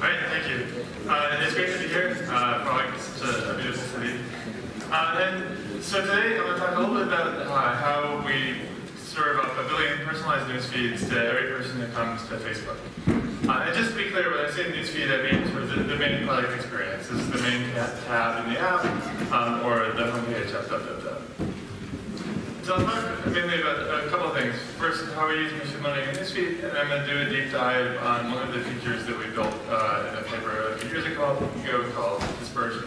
Right, thank you. It's great to be here. Prague is such a beautiful city. And so today I'm going to talk a little bit about how we serve up 1 billion personalized news feeds to every person who comes to Facebook. And just to be clear, when I say newsfeed, I mean sort of the main product experience. This is the main tab in the app, or the homepage of the. So I'll talk mainly about a couple of things. First, how we use machine learning in newsfeed, and I'm going to do a deep dive on one of the features that we built in a paper a few years ago called dispersion.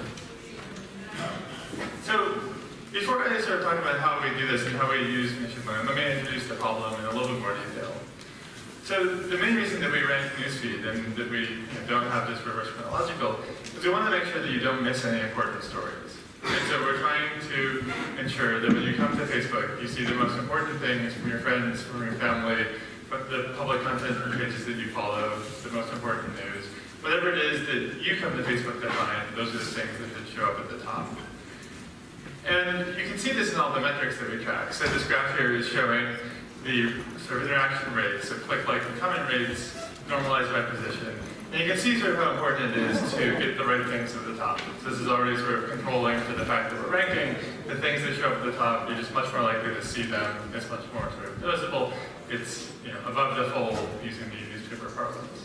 So before I start talking about how we do this and how we use machine learning, let me introduce the problem in a little bit more detail. So the main reason that we rank newsfeed and that we don't have this reverse chronological is we want to make sure that you don't miss any important stories. And so we're trying to ensure that when you come to Facebook, you see the most important things from your friends, from your family, from the public content pages that you follow, the most important news. Whatever it is that you come to Facebook to find, those are the things that should show up at the top. And you can see this in all the metrics that we track. So this graph here is showing the sort of interaction rates, so click, like, and comment rates, normalized by position. And you can see sort of how important it is to get the right things at the top. So this is already sort of controlling for the fact that we're ranking. The things that show up at the top, you're just much more likely to see them. It's much more sort of noticeable. It's above the fold using the newspaper parlance.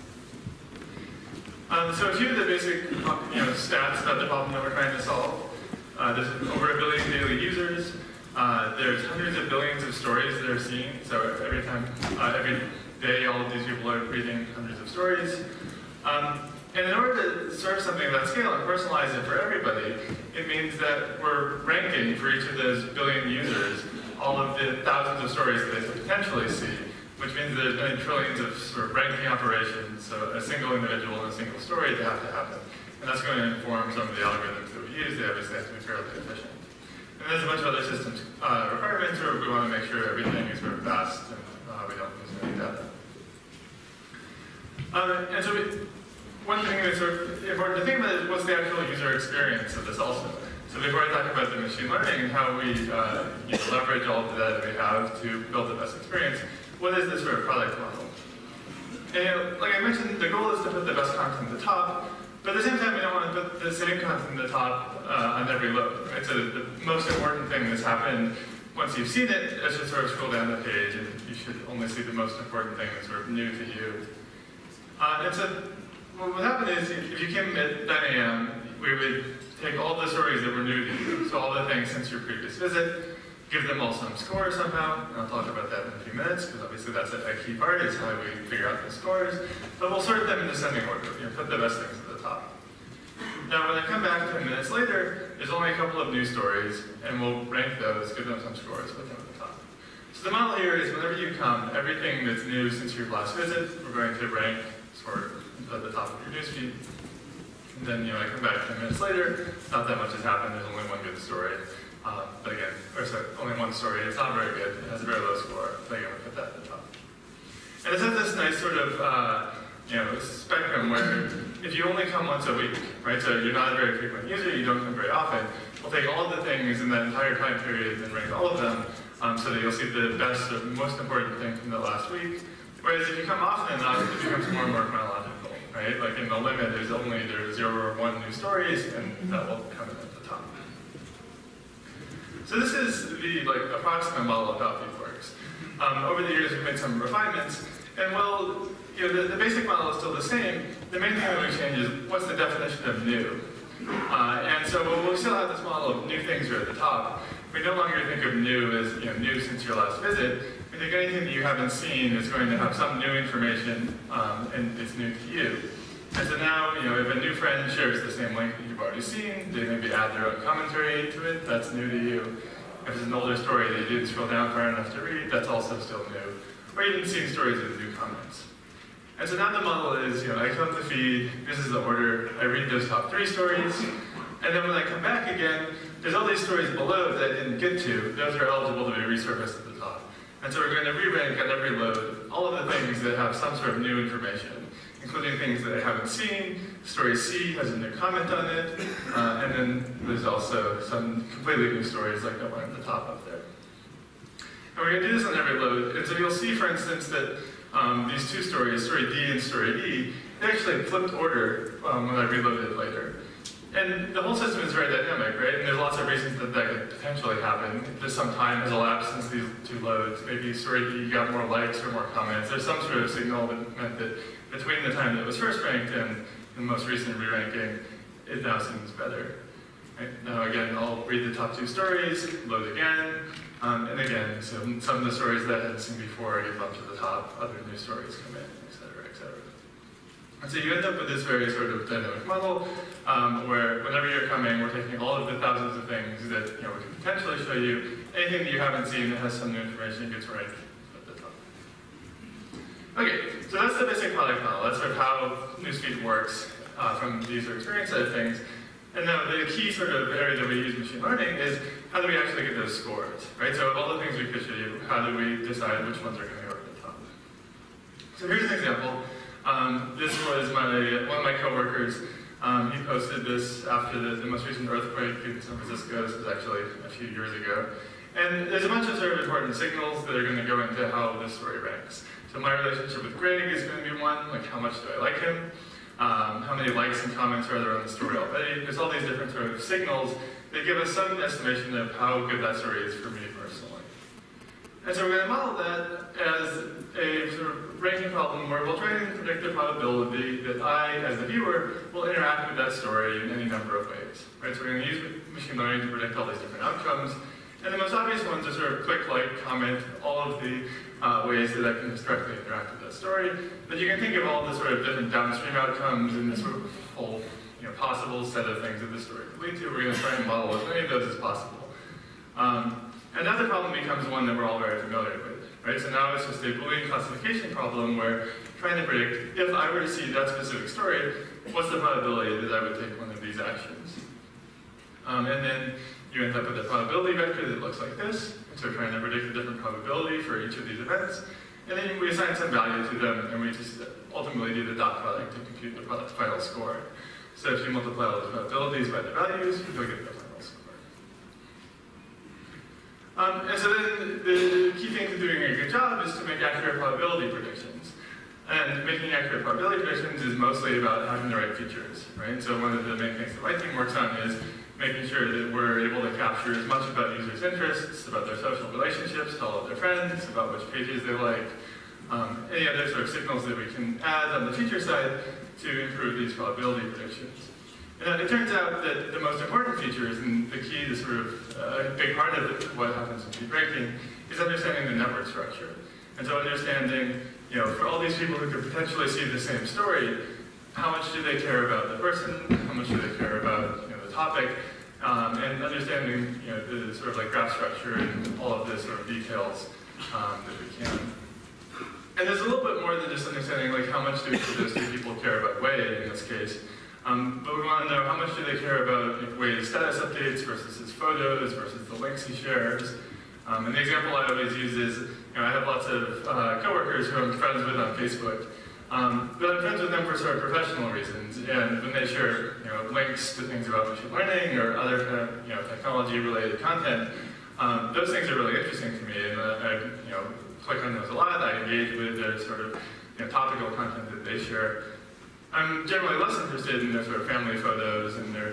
So a few of the basic stats about the problem that we're trying to solve. There's over 1 billion daily users. There's hundreds of billions of stories that are seen. So every day, all of these people are reading hundreds of stories. And in order to serve something of that scale and personalize it for everybody, it means that we're ranking for each of those billion users all of the thousands of stories that they could potentially see, which means there's many trillions of sort of ranking operations, so a single individual and a single story to have to happen. And that's going to inform some of the algorithms that we use. They obviously have to be fairly efficient. And there's a bunch of other systems requirements where we want to make sure everything is sort of fast and we don't lose any data. And so one thing that's sort of important to think about is what's the actual user experience of this also. So before I talk about the machine learning and how we leverage all the data we have to build the best experience, what is this sort of product model? And like I mentioned, the goal is to put the best content at the top, but at the same time, we don't want to put the same content at the top on every load. Right? So the most important thing that's happened, once you've seen it, is just sort of scroll down the page, and you should only see the most important thing that's sort of new to you. And so what would happen is, if you came at 9 a.m., we would take all the stories that were new to you, so all the things since your previous visit, give them all some score somehow, and I'll talk about that in a few minutes, because obviously that's a key part, is how we figure out the scores. But we'll sort them in descending order, put the best things at the top. Now, when I come back 10 minutes later, there's only a couple of new stories, and we'll rank those, give them some scores, put them at the top. So the model here is whenever you come, everything that's new since your last visit, we're going to rank sort of at the top of your newsfeed. And then, I come back 10 minutes later, not that much has happened, there's only one good story. But again, only one story, it's not very good, it has a very low score, but again, we put that at the top. And it has this nice sort of, spectrum where if you only come once a week, right, so you're not a very frequent user, you don't come very often, we'll take all of the things in that entire time period and rank all of them so that you'll see the best or most important thing from the last week. Whereas if you come often enough, it becomes more and more chronological, right? Like in the limit, there's 0 or 1 new stories, and that will come in at the top. So this is the approximate model of how it works. Over the years, we've made some refinements, and while the basic model is still the same, the main thing that we change is what's the definition of new. And so while we still have this model of new things are at the top, we no longer think of new as new since your last visit. We think anything that you haven't seen is going to have some new information, and it's new to you. And so now, if a new friend shares the same link that you've already seen, they maybe add their own commentary to it, that's new to you. If it's an older story that you didn't scroll down far enough to read, that's also still new. Or even seeing stories with new comments. And so now the model is, I come to feed, this is the order, I read those top 3 stories, and then when I come back again, there's all these stories below that I didn't get to, those are eligible to be resurfaced at the top. And so we're going to re-rank at every load all of the things that have some sort of new information, including things that I haven't seen. Story C has a new comment on it, and then there's also some completely new stories like that one at the top up there. And we're going to do this on every load, and so you'll see, for instance, that these 2 stories, story D and story E, it actually flipped order when I reloaded later. And the whole system is very dynamic, right? And there's lots of reasons that that could potentially happen. There's some time has elapsed since these two loads. Maybe you got more likes or more comments. There's some sort of signal that meant that between the time that it was first ranked and the most recent re-ranking, it now seems better. Right? Now again, I'll read the top two stories, load again, and again, so some of the stories that I hadn't seen before get bumped to the top, other new stories come in, et cetera, et cetera. And so you end up with this very sort of dynamic model where whenever you're coming, we're taking all of the thousands of things that we can potentially show you. Anything that you haven't seen that has some new information gets ranked at the top. Okay, so that's the basic product model. That's sort of how Newsfeed works from the user experience side of things. And now the key sort of area that we use machine learning is how do we actually get those scores, right? So of all the things we could show you, how do we decide which ones are going to go at the top? So here's an example. This was one of my coworkers. He posted this after the most recent earthquake in San Francisco. This was actually a few years ago. And there's a bunch of sort of important signals that are going to go into how this story ranks. So my relationship with Greg is going to be one, like how much do I like him? How many likes and comments are there on the story already? There's all these different sort of signals that give us some estimation of how good that story is for me personally. And so we're going to model that as a sort of ranking problem where we'll try and predict the probability that I, as the viewer, will interact with that story in any number of ways. Right? So we're going to use machine learning to predict all these different outcomes. And the most obvious ones are sort of click, like, comment, all of the ways that I can just directly interact with that story. But you can think of all the sort of different downstream outcomes and this sort of whole possible set of things that this story could lead to. We're going to try and model as many of those as possible. Another problem becomes one that we're all very familiar with. Right? So now it's just a Boolean classification problem where trying to predict, if I were to see that specific story, what's the probability that I would take one of these actions? And then you end up with a probability vector that looks like this. So we're trying to predict a different probability for each of these events. And then we assign some value to them, and we just ultimately do the dot product to compute the final score. So if you multiply all the probabilities by the values, you'll get the final score. And so then the key thing to doing a good job is to make accurate probability predictions. And making accurate probability predictions is mostly about having the right features, right? So one of the main things that my team works on is making sure that we're able to capture as much about users' interests, about their social relationships to all of their friends, about which pages they like, any other sort of signals that we can add on the feature side to improve these probability predictions. And it turns out that the most important features, and the key to sort of a big part of what happens in feed ranking, is understanding the network structure. And so understanding, for all these people who could potentially see the same story, how much do they care about the person, how much do they care about the topic, and understanding the sort of like graph structure and all of the sort of details that we can. And there's a little bit more than just understanding like how much do those two people care about Wei in this case. But we want to know how much do they care about Wei's status updates versus his photos versus the links he shares. And the example I always use is, I have lots of coworkers who I'm friends with on Facebook. But I'm friends with them for sort of professional reasons. And when they share links to things about machine learning or other kind of technology-related content, those things are really interesting to me. And I click on those a lot. I engage with their sort of topical content that they share. I'm generally less interested in their sort of family photos and their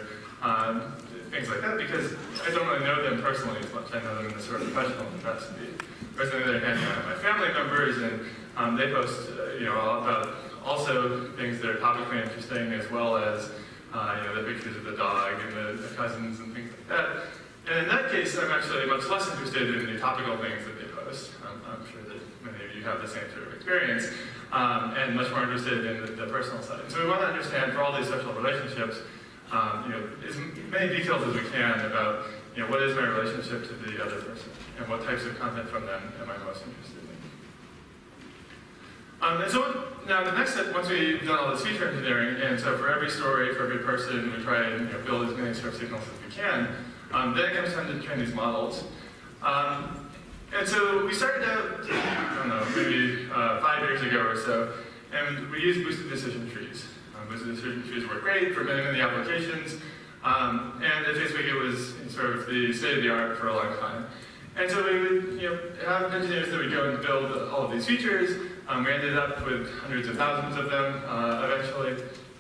things like that because I don't really know them personally as much. I know them in a sort of professional capacity. Whereas on the other hand, I have my family members and they post about also things that are topically interesting as well as the pictures of the dog and the cousins and things like that. And in that case, I'm actually much less interested in the topical things that they post. I'm sure that many of you have the same sort of experience. And much more interested in the personal side. So we want to understand for all these social relationships, as many details as we can about, what is my relationship to the other person and what types of content from them am I most interested in. And so now the next step, once we've done all this feature engineering, and so for every story, for every person, we try and build as many sort of signals as we can. Then it comes time to train these models. And so we started out, I don't know, maybe 5 years ago or so, and we used boosted decision trees. Boosted decision trees work great for many, many applications, and at Facebook it was sort of the state of the art for a long time. And so we would have engineers that would go and build all of these features, We ended up with hundreds of thousands of them eventually.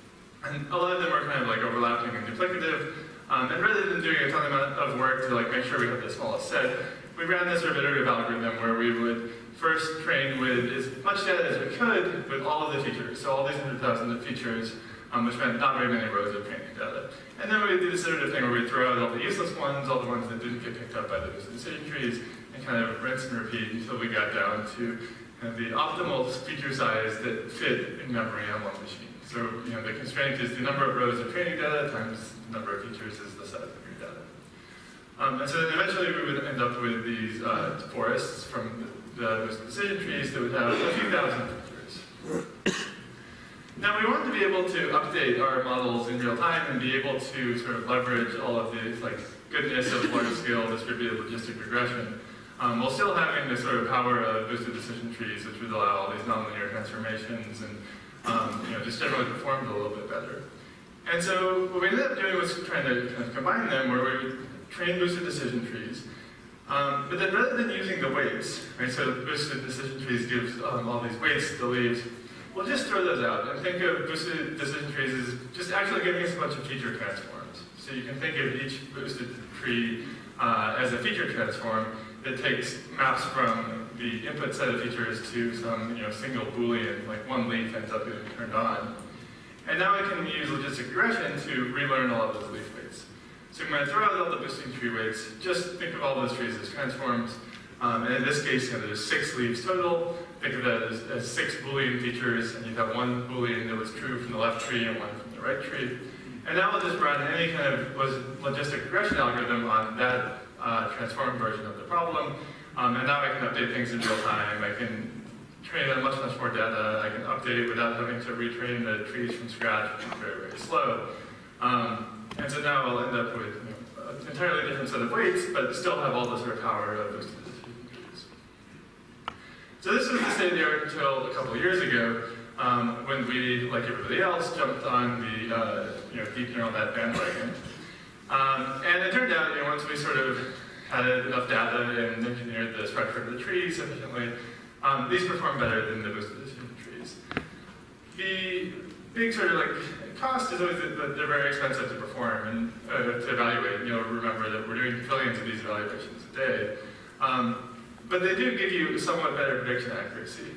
And a lot of them were kind of like overlapping and duplicative. And rather than doing a ton of work to like make sure we had the smallest set, we ran this sort of iterative algorithm where we would first train with as much data as we could with all of the features. So all these 100,000 of features, which meant not very many rows of training data. And then we would do this iterative thing where we'd throw out all the useless ones, all the ones that didn't get picked up by the decision trees, and kind of rinse and repeat until we got down to kind of the optimal feature size that fit in memory on one machine. So the constraint is the number of rows of training data times the number of features is the size of your data. And so then eventually we would end up with these forests from those decision trees that would have a few thousand features. Now we wanted to be able to update our models in real time and be able to sort of leverage all of the goodness of large-scale distributed logistic regression, while still having the sort of power of boosted decision trees, which would allow all these nonlinear transformations and just generally performed a little bit better. And so what we ended up doing was trying to kind of combine them, where we would train boosted decision trees. But then rather than using the weights, right, so boosted decision trees gives all these weights to leaves, we'll just throw those out and think of boosted decision trees as just actually giving us a bunch of feature transforms. So you can think of each boosted tree as a feature transform that takes maps from the input set of features to some single Boolean, like one leaf ends up getting turned on. And now I can use logistic regression to relearn all of those leaf weights. So I'm going to throw out all the boosting tree weights, just think of all those trees as transforms. And in this case, there's 6 leaves total. Think of that as 6 Boolean features, and you'd have one Boolean that was true from the left tree and one from the right tree. And now I'll just run any kind of logistic regression algorithm on that transformed version of the problem. And now I can update things in real time. I can train on much more data. I can update it without having to retrain the trees from scratch, which is very, very slow. And so now I'll end up with an entirely different set of weights, but still have all the sort of power of those decision trees. So this was the state of the art until a couple of years ago, when we, like everybody else, jumped on the deep neural net bandwagon. And it turned out, once we sort of had enough data and engineered the structure of the tree sufficiently, these perform better than the boosted decision trees. The big sort of cost is always that they're very expensive to perform and to evaluate. Remember that we're doing trillions of these evaluations a day. But they do give you somewhat better prediction accuracy.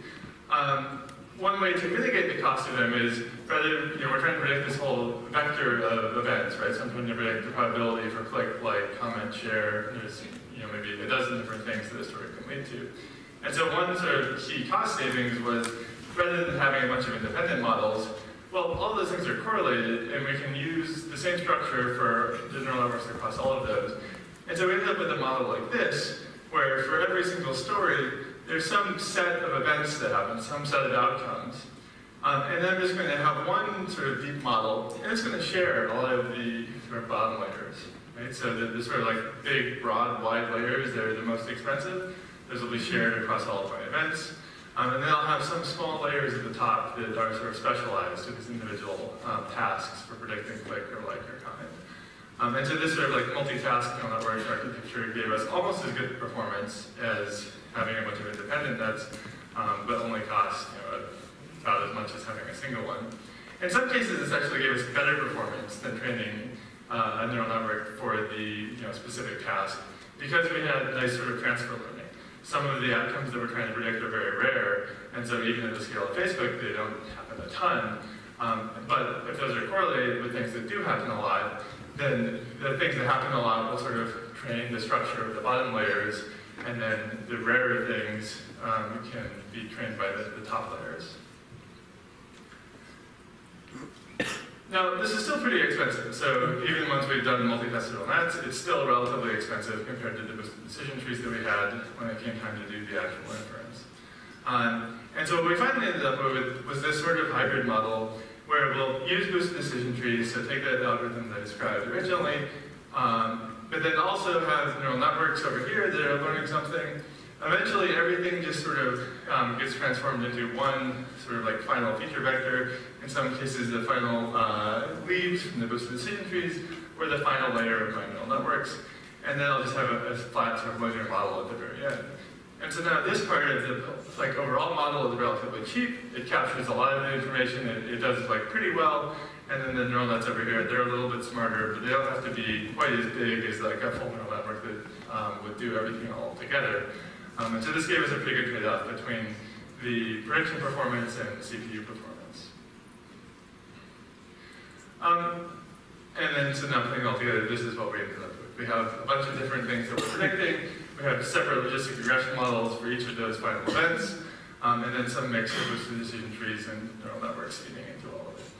One way to mitigate the cost of them is, rather, we're trying to predict this whole vector of events, right? So I'm trying to predict the probability for click, like, comment, share. There's, maybe a dozen different things that this story can lead to. And so one sort of key cost savings was, rather than having a bunch of independent models, well, all those things are correlated, and we can use the same structure for the neural networks across all of those. And so we end up with a model like this, where for every single story, there's some set of events that happen, some set of outcomes. And then I'm just going to have one sort of deep model, and it's going to share all of the sort of bottom layers. Right? So the sort of big, broad, wide layers, they're the most expensive. Those will be shared across all of my events. And then I'll have some small layers at the top that are sort of specialized to these individual tasks for predicting click or like or comment. And so this sort of multitask neural network architecture gave us almost as good performance as having a bunch of independent nets, but only cost about as much as having a single one. In some cases, this actually gave us better performance than training a neural network for the specific task, because we had nice sort of transfer learning. Some of the outcomes that we're trying to predict are very rare, and so even at the scale of Facebook, they don't happen a ton. But if those are correlated with things that do happen a lot, then the things that happen a lot will sort of train the structure of the bottom layers, and then the rarer things can be trained by the top layers. Now, this is still pretty expensive, so even once we've done multi-tested neural nets, it's still relatively expensive compared to the decision trees that we had when it came time to do the actual inference. And so what we finally ended up with was this sort of hybrid model where we'll use boosted decision trees, so take that algorithm that I described originally, but then also have neural networks over here that are learning something. Eventually, everything just sort of gets transformed into one sort of final feature vector. In some cases, the final leaves from the boosted decision trees, or the final layer of my neural networks. And then I'll just have a flat sort of linear model at the very end. And so now this part of the overall model is relatively cheap. It captures a lot of the information. It does pretty well. And then the neural nets over here, they're a little bit smarter, but they don't have to be quite as big as a full neural network that would do everything all together. And so this gave us a pretty good trade-off between the prediction performance and CPU performance. And then, so now putting it all together, this is what we ended up with. We have a bunch of different things that we're predicting. We have separate logistic regression models for each of those final events, and then some mix of boosted decision trees and neural networks feeding into all of it.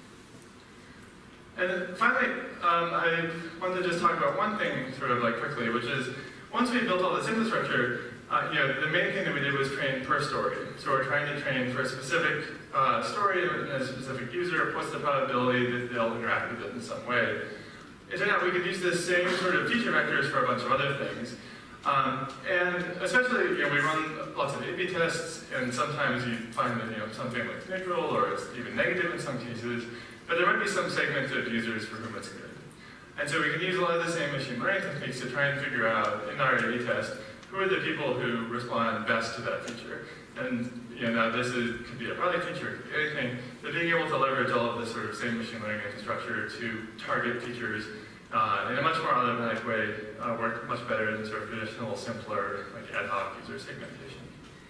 And then finally, I wanted to just talk about one thing quickly, which is once we built all this infrastructure, the main thing that we did was train per story. So we're trying to train for a specific story and a specific user. What's the probability that they'll interact with it in some way? It turned out we could use the same sort of feature vectors for a bunch of other things. And especially, we run lots of A/B tests, and sometimes you find that something looks neutral or it's even negative in some cases, but there might be some segment of users for whom it's good. And so we can use a lot of the same machine learning techniques to try and figure out in our A/B test who are the people who respond best to that feature. And now this could be a product feature, it could be anything, but being able to leverage all of this sort of same machine learning infrastructure to target features in a much more automatic way work much better than sort of traditional, simpler, ad hoc user segmentation.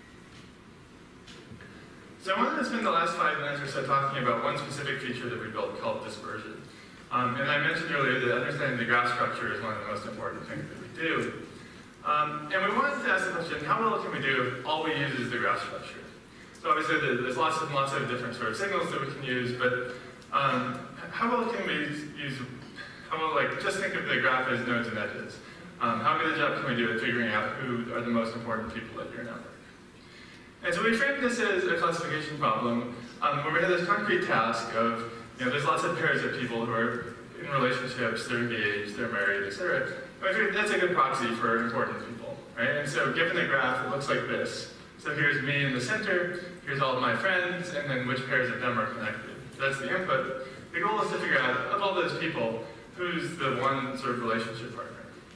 So I wanted to spend the last 5 minutes or so talking about one specific feature that we built called dispersion. And I mentioned earlier that understanding the graph structure is one of the most important things that we do. And we wanted to ask the question, how well can we do if all we use is the graph structure? So obviously there's lots and lots of different sort of signals that we can use, but how well can we use, just think of the graph as nodes and edges. How good a job can we do at figuring out who are the most important people at your network? And so we framed this as a classification problem where we had this concrete task of, there's lots of pairs of people who are in relationships, they're engaged, they're married, etc. I figured that's a good proxy for important people, right? And so given the graph, it looks like this. So here's me in the center, here's all of my friends, and then which pairs of them are connected. So that's the input. The goal is to figure out, of all those people, who's the one sort of relationship partner.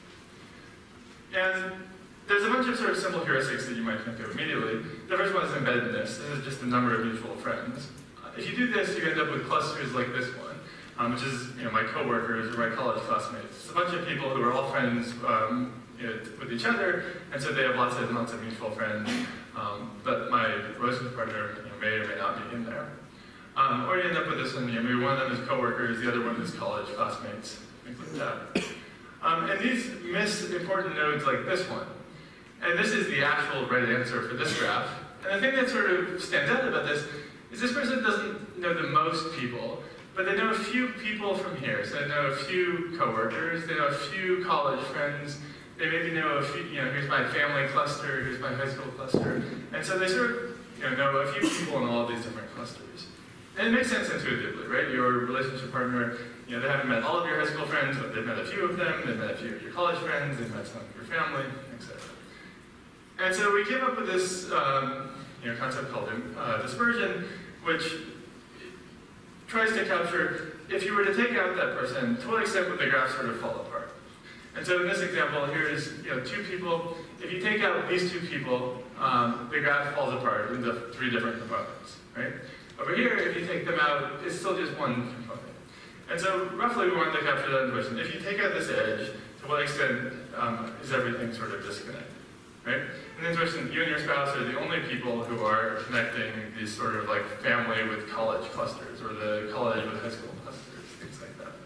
And there's a bunch of sort of simple heuristics that you might think of immediately. The first one is embeddedness. This is just the number of mutual friends. If you do this, you end up with clusters like this one, which is my coworkers or my college classmates. It's a bunch of people who are all friends with each other, and so they have lots of mutual friends. But my relationship partner may or may not be in there. Or you end up with this one, maybe one of them is coworkers, the other one is college classmates, things like that. And these miss important nodes like this one. And this is the actual right answer for this graph. And the thing that sort of stands out about this is this person doesn't know the most people, but they know a few people from here. So they know a few coworkers, they know a few college friends, they maybe know a few, here's my family cluster, here's my high school cluster. And so they sort of know a few people in all of these different clusters. And it makes sense intuitively, right? Your relationship partner, they haven't met all of your high school friends, but they've met a few of them, they've met a few of your college friends, they've met some of your family, etc. And so we came up with this concept called dispersion, which tries to capture, if you were to take out that person, to what extent would the graph sort of fall apart? And so in this example, here's two people. If you take out these two people, the graph falls apart into 3 different components, right? Over here, if you take them out, it's still just one component. And so roughly we wanted to capture that question. If you take out this edge, to what extent is everything sort of disconnected, right? And then question, you and your spouse are the only people who are connecting these sort of family with college clusters, or the college with high school clusters, things like that.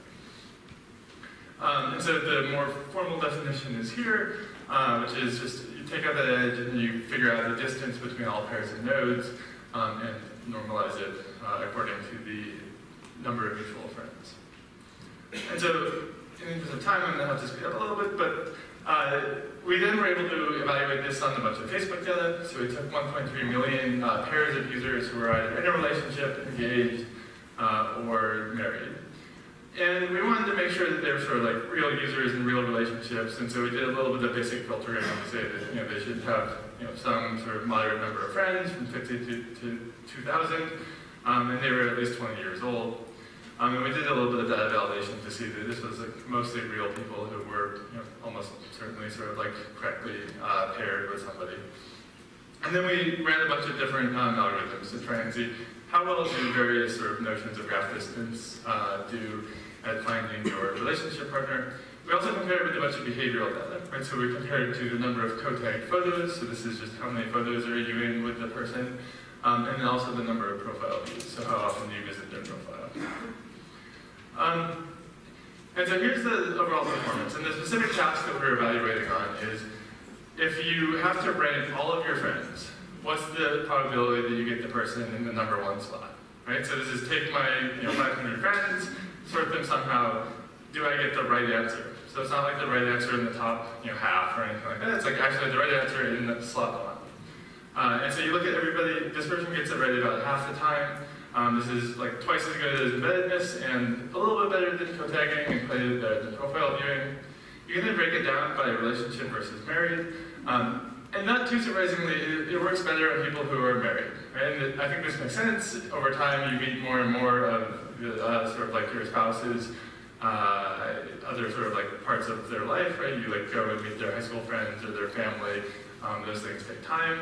And so the more formal definition is here, which is just you take out that edge and you figure out the distance between all pairs of nodes and normalize it according to the number of mutual friends. And so in the interest of time, I'm going to have to speed up a little bit, but we then were able to evaluate this on a bunch of Facebook data. So we took 1.3 million pairs of users who were either in a relationship, engaged, or married. And we wanted to make sure that they were sort of real users and real relationships, and so we did a little bit of basic filtering to say that they should have some sort of moderate number of friends, from 50 to 2,000, and they were at least 20 years old. And we did a little bit of data validation to see that this was like mostly real people who were almost certainly sort of like correctly paired with somebody. And then we ran a bunch of different algorithms to try and see how well do various sort of notions of graph distance do at finding your relationship partner. We also compared with a bunch of behavioral data, right? So we compared to the number of co-tagged photos, so this is just how many photos are you in with the person, and then also the number of profile views, so how often do you visit their profile. And so here's the overall performance, and the specific task that we're evaluating on is if you have to rank all of your friends, what's the probability that you get the person in the #1 slot, right? So this is take my 500 friends, sort them somehow, do I get the right answer? So it's not like the right answer in the top half or anything like that, it's like actually the right answer in the slot 1. And so you look at everybody, this person gets it right about half the time. This is like twice as good as embeddedness and a little bit better than co-tagging and quite a bit better than profile viewing. You can then break it down by relationship versus married. And not too surprisingly, it works better on people who are married. Right? And I think this makes sense. Over time, you meet more and more of sort of like your spouse's other sort of like parts of their life, right? You like go and meet their high school friends or their family. Those things take time.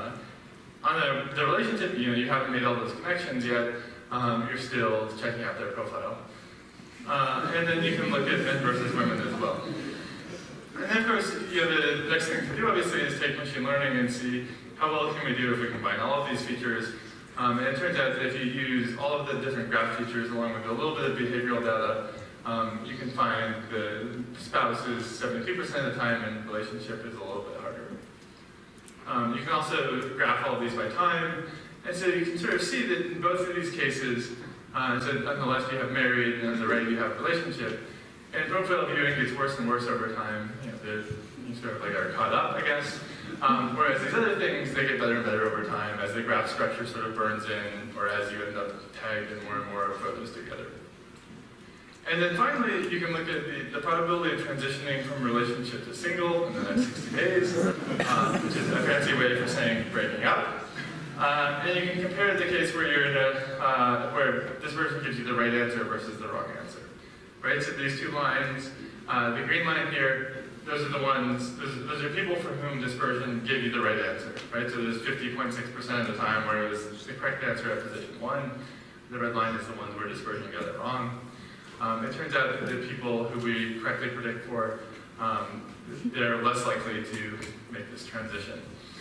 On the relationship, you haven't made all those connections yet. You're still checking out their profile. And then you can look at men versus women as well. And then of course, the next thing to do obviously is take machine learning and see how well can we do if we combine all of these features. And it turns out that if you use all of the different graph features along with a little bit of behavioral data, you can find the spouse is 72% of the time and relationship is a little bit harder. You can also graph all of these by time, and so you can sort of see that in both of these cases, so on the left you have married, and on the right you have relationship, and profile viewing gets worse and worse over time. You sort of like are caught up, I guess. Whereas these other things, they get better and better over time as the graph structure sort of burns in, or as you end up tagged in more and more photos together. And then finally, you can look at the probability of transitioning from relationship to single in the next 60 days, which is a fancy way for saying breaking up. And you can compare the case where you're in where this person gives you the right answer versus the wrong answer. Right? So these two lines, the green line here, those are the ones, those are people for whom dispersion gave you the right answer. Right? So there's 50.6% of the time where it was the correct answer at position 1. The red line is the ones where dispersion got it wrong. It turns out that the people who we correctly predict for, they're less likely to make this transition.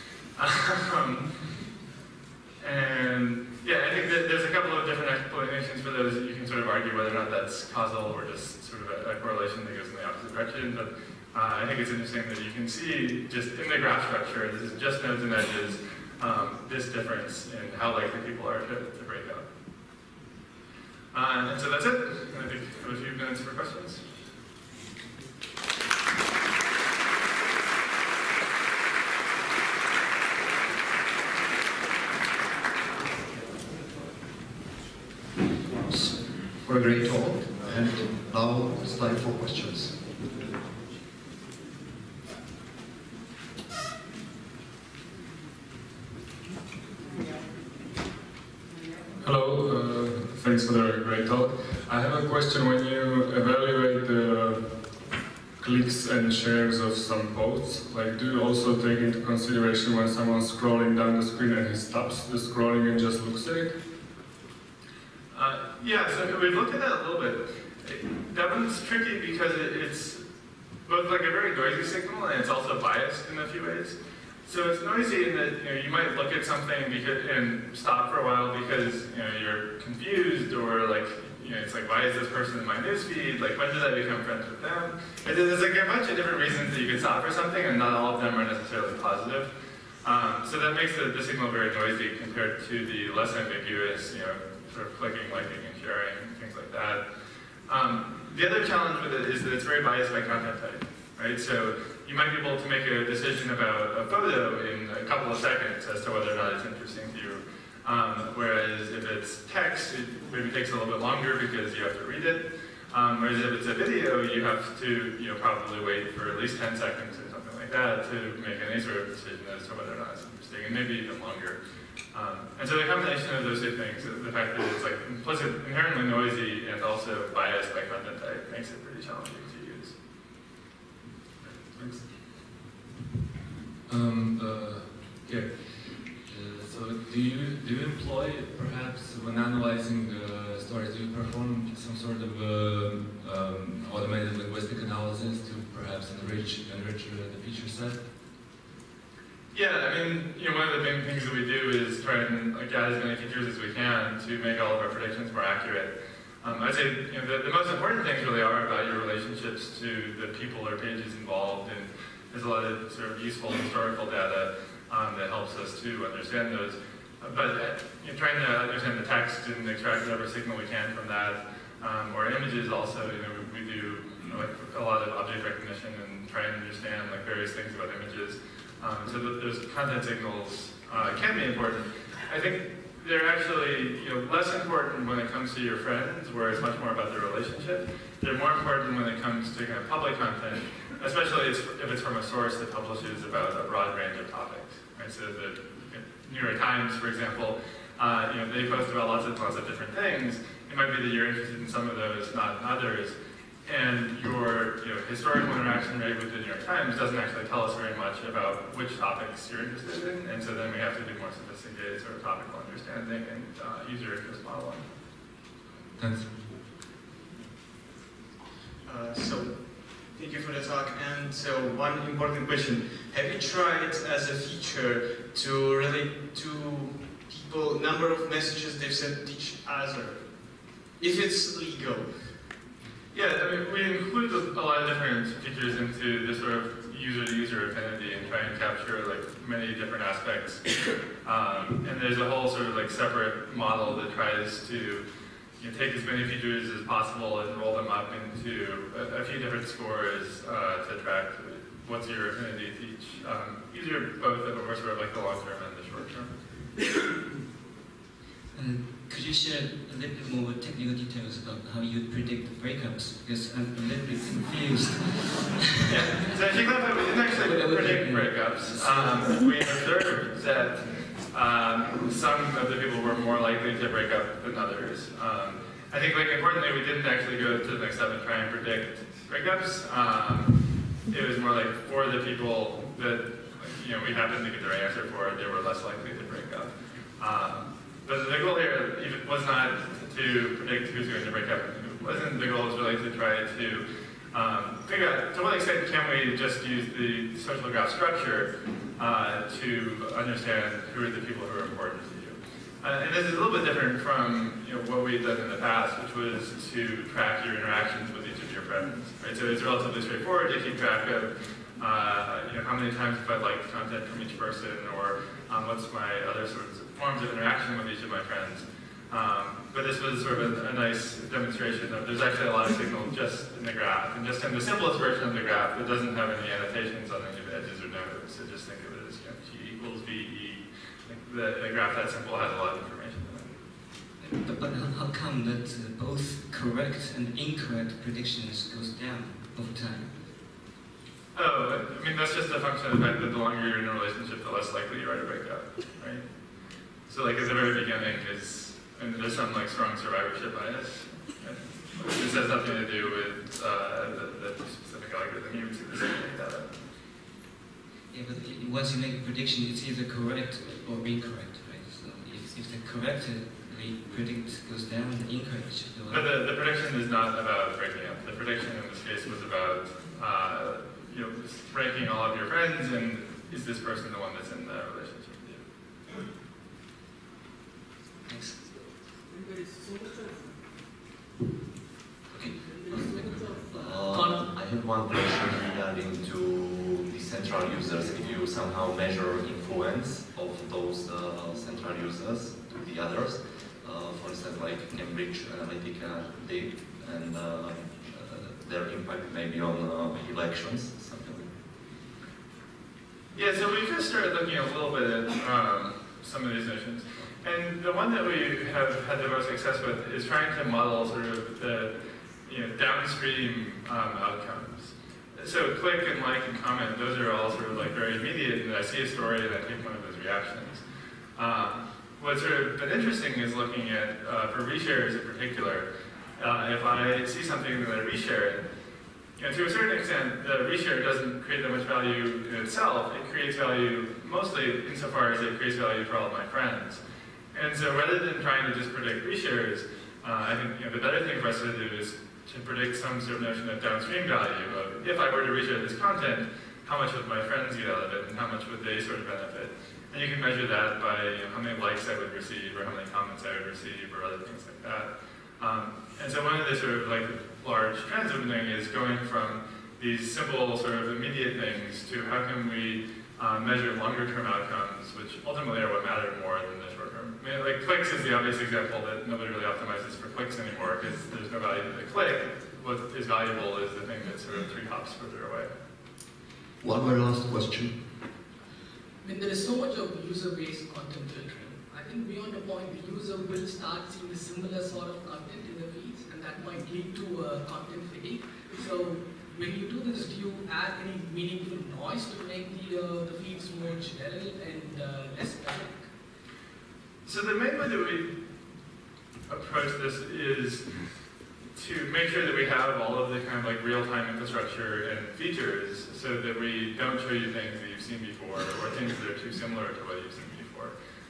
And yeah, I think that there's a couple of different explanations for those that you can sort of argue whether or not that's causal or just sort of a correlation that goes in the opposite direction. But I think it's interesting that you can see just in the graph structure, this is just nodes and edges, this difference in how likely people are to break up. And so that's it. I think we have a few minutes for questions. For a great talk, and now it's time for questions. Hello, thanks for the great talk. I have a question. When you evaluate the clicks and shares of some posts, like, do you also take into consideration when someone's scrolling down the screen and he stops the scrolling and just looks at it? Yeah, so we've looked at that a little bit. That one's tricky because it's both like a very noisy signal and it's also biased in a few ways. So it's noisy in that you might look at something and stop for a while because you're confused or like it's like, why is this person in my newsfeed? Like, when did I become friends with them? There's like a bunch of different reasons that you can stop for something, and not all of them are necessarily positive. So that makes the signal very noisy compared to the less ambiguous, sort of clicking, liking, and sharing, things like that. The other challenge with it is that it's very biased by content type, right? So you might be able to make a decision about a photo in a couple of seconds as to whether or not it's interesting to you. Whereas if it's text, it maybe takes a little bit longer because you have to read it. Whereas if it's a video, you have to probably wait for at least 10 seconds or something like that to make any sort of decision as to whether or not it's interesting, and maybe even longer. And so the combination of those two things, the fact that it's like inherently noisy and also biased by content type, makes it pretty challenging to use. Thanks. So do you employ, perhaps when analyzing the stories, do you perform some sort of automated linguistic analysis to perhaps enrich the feature set? Yeah, I mean, one of the main things that we do is try and add as many features as we can to make all of our predictions more accurate. I'd say the most important things really are about your relationships to the people or pages involved, and there's a lot of sort of useful historical data that helps us to understand those. But trying to understand the text and extract whatever signal we can from that, or images also, we do like a lot of object recognition and try and understand like various things about images. So those content signals can be important. I think they're actually less important when it comes to your friends, where it's much more about the relationship. They're more important when it comes to kind of public content, especially if it's from a source that publishes about a broad range of topics. Right? So the New York Times, for example, they post about lots of different things. It might be that you're interested in some of those, not in others. And your historical interaction rate with the New York Times doesn't actually tell us very much about which topics you're interested in, and so then we have to do more sophisticated sort of topical understanding and user interest modeling. Thanks. So, thank you for the talk. And so, one important question: have you tried as a feature to relate to people number of messages they've sent each other, if it's legal? Yeah, I mean, we include a lot of different features into this sort of user-to-user affinity and try and capture like many different aspects. And there's a whole sort of like separate model that tries to take as many features as possible and roll them up into a few different scores to track what's your affinity to each user, both over sort of like the long term and the short term. Could you share a little bit more technical details about how you predict the breakups? Because I'm a little bit confused. Yeah, so actually, we didn't actually predict breakups. We observed that some of the people were more likely to break up than others. I think, like, importantly, we didn't actually go to the next step and try and predict breakups. It was more like for the people that we happened to get the right answer for, they were less likely to break up. But the goal here was not to predict who's going to break up. It wasn't. The goal was really to try to figure out to what extent can we just use the social graph structure to understand who are the people who are important to you. And this is a little bit different from what we've done in the past, which was to track your interactions with each of your friends. Right? So it's relatively straightforward to keep track of how many times have I liked content from each person, or what's my other sorts of forms of interaction with each of my friends. But this was sort of a nice demonstration of there's actually a lot of signal just in the graph, and just in the simplest version of the graph that doesn't have any annotations on any of the edges or nodes. So just think of it as G equals VE. The graph that simple has a lot of information in it. But how come that both correct and incorrect predictions goes down over time? Oh, I mean, that's just a function of the fact that the longer you're in a relationship, the less likely you are to break up, right? So, like, at the very beginning, there's some, like, strong survivorship bias. Right? This has nothing to do with the specific algorithm. You would see the same data. Yeah, but once you make a prediction, it's either correct or incorrect, right? So if the correctly predict goes down, the incorrect should go up. But the prediction is not about breaking up. The prediction in this case was about ranking all of your friends, and is this person the one that's in the relationship with you? Thanks. I have one question regarding to the central users. If you somehow measure influence of those central users to the others, for instance, like Cambridge Analytica did, and their impact maybe on elections, something like that. Yeah, so we just started looking a little bit at some of these notions. And the one that we have had the most success with is trying to model sort of the downstream outcomes. So click and like and comment, those are all sort of like very immediate, and I see a story and I take one of those reactions. what's sort of been interesting is looking at, for reshares in particular, if I see something that I reshare it, to a certain extent, the reshare doesn't create that much value in itself. It creates value mostly insofar as it creates value for all of my friends. And so rather than trying to just predict reshares, I think the better thing for us to do is to predict some sort of notion of downstream value of, if I were to reshare this content, how much would my friends get out of it and how much would they sort of benefit? And you can measure that by how many likes I would receive or how many comments I would receive or other things like that. And so one of the sort of like large trends of doing is going from these simple sort of immediate things to how can we measure longer term outcomes, which ultimately are what matter more than the short term. I mean, like clicks is the obvious example that nobody really optimizes for clicks anymore because there's no value to the click. What is valuable is the thing that's sort of 3 hops further away. One more last question. When there is so much of user-based content filtering, I think beyond a point the user will start seeing a similar sort of content in the feeds, and that might lead to content fatigue. So when you do this, do you add any meaningful noise to make the feeds more general and less static? So the main way that we approach this is to make sure that we have all of the kind of like real-time infrastructure and features so that we don't show you things that you've seen before or things that are too similar to what you've seen before.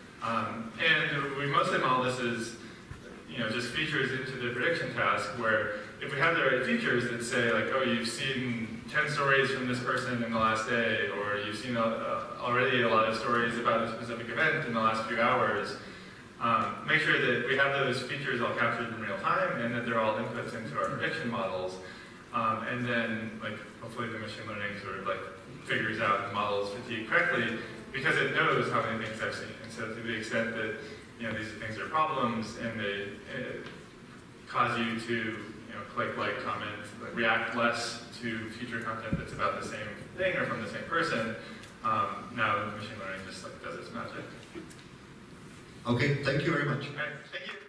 And we mostly model this as just features into the prediction task where if we have the right features that say like, oh, you've seen 10 stories from this person in the last day, or you've seen already a lot of stories about a specific event in the last few hours, make sure that we have those features all captured in real time and that they're all inputs into our prediction models. And then like hopefully the machine learning sort of like figures out and models fatigue correctly because it knows how many things I've seen. And so to the extent that these things are problems and they cause you to click, like, comment, react less to future content that's about the same thing or from the same person, now the machine learning just like does its magic. Okay, thank you very much. All right, thank you.